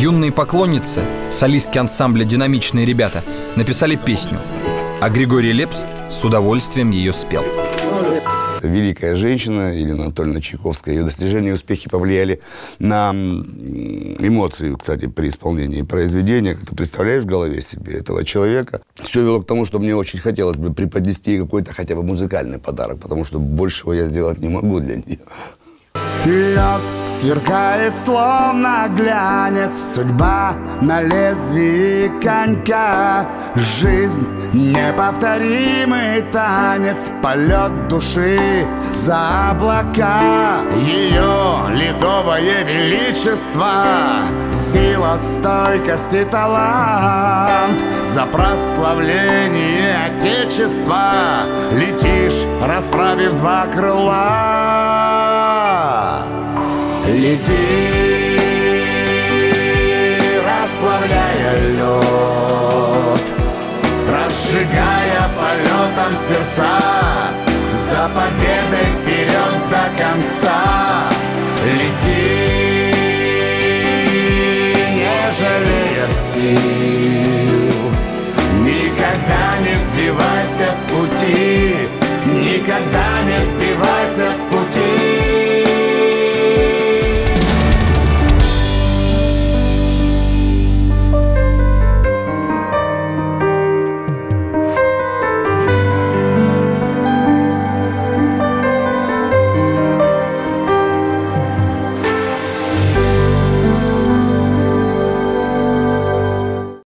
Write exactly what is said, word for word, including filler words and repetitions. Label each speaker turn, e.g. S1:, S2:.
S1: Юные поклонницы, солистки ансамбля «Динамичные ребята», написали песню, а Григорий Лепс с удовольствием ее спел.
S2: Великая женщина, Елена Анатольевна Чайковская, ее достижения и успехи повлияли на эмоции, кстати, при исполнении произведения. Как ты представляешь в голове себе этого человека? Все вело к тому, что мне очень хотелось бы преподнести какой-то хотя бы музыкальный подарок, потому что большего я сделать не могу для нее.
S3: Лед сверкает, словно глянец, судьба на лезвии конька. Жизнь — неповторимый танец, полет души за облака. Ее ледовое величество, сила, стойкость и талант. За прославление Отечества летишь, расправив два крыла. Лети, расплавляя лед, разжигая полетом сердца, за победой вперед до конца. Лети, не жалея сил, никогда не сбивайся с пути, никогда не сбивайся с пути.